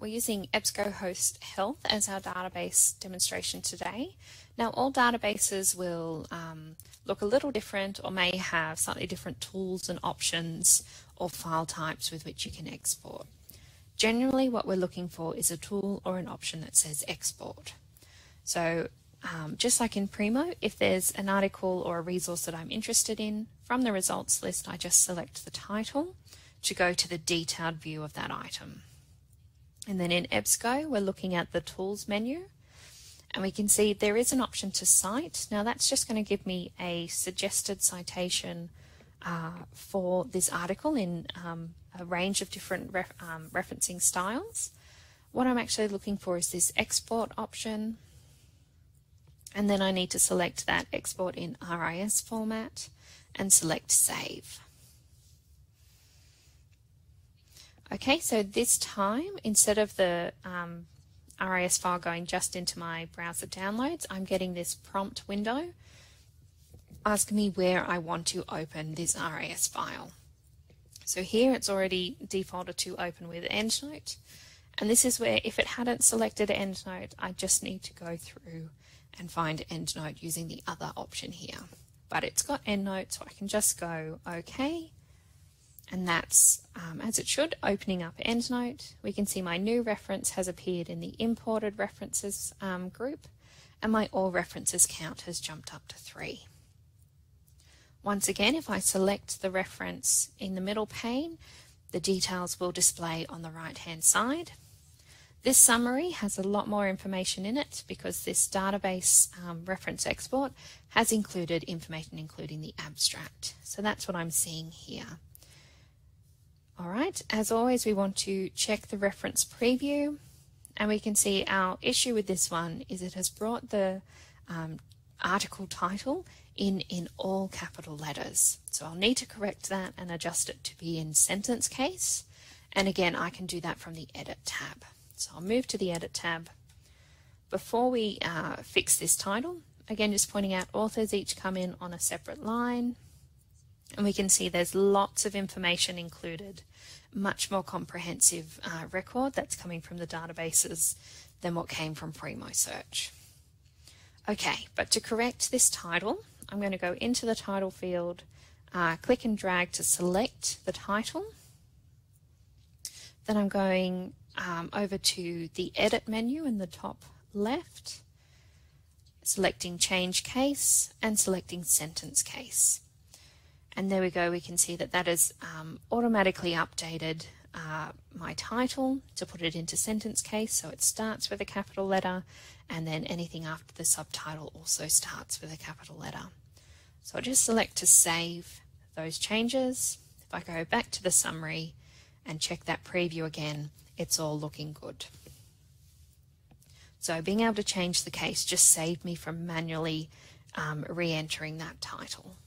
We're using EBSCOhost Health as our database demonstration today. Now, all databases will look a little different or may have slightly different tools and options or file types with which you can export. Generally, what we're looking for is a tool or an option that says export. So just like in Primo, if there's an article or a resource that I'm interested in, from the results list I just select the title to go to the detailed view of that item. And then in EBSCO, we're looking at the Tools menu, and we can see there is an option to cite. Now that's just going to give me a suggested citation for this article in a range of different referencing styles. What I'm actually looking for is this export option, and then I need to select that export in RIS format and select save. Okay, so this time, instead of the RIS file going just into my browser downloads, I'm getting this prompt window asking me where I want to open this RIS file. So here it's already defaulted to open with EndNote, and this is where, if it hadn't selected EndNote, I just need to go through and find EndNote using the other option here. But it's got EndNote, so I can just go OK. And that's, as it should, opening up EndNote. We can see my new reference has appeared in the imported references group, and my all references count has jumped up to 3. Once again, if I select the reference in the middle pane, the details will display on the right-hand side. This summary has a lot more information in it because this database reference export has included information including the abstract. So that's what I'm seeing here. Alright, as always, we want to check the reference preview, and we can see our issue with this one is it has brought the article title in all capital letters. So I'll need to correct that and adjust it to be in sentence case, and again I can do that from the Edit tab. So I'll move to the Edit tab. Before we fix this title, again just pointing out authors each come in on a separate line. And we can see there's lots of information included, much more comprehensive record that's coming from the databases than what came from Primo Search. Okay, but to correct this title, I'm going to go into the title field, click and drag to select the title. Then I'm going over to the Edit menu in the top left, selecting Change Case and selecting Sentence Case. And there we go, we can see that that has automatically updated my title to put it into sentence case, so it starts with a capital letter, and then anything after the subtitle also starts with a capital letter. So I'll just select to save those changes. If I go back to the summary and check that preview again, it's all looking good. So being able to change the case just saved me from manually re-entering that title.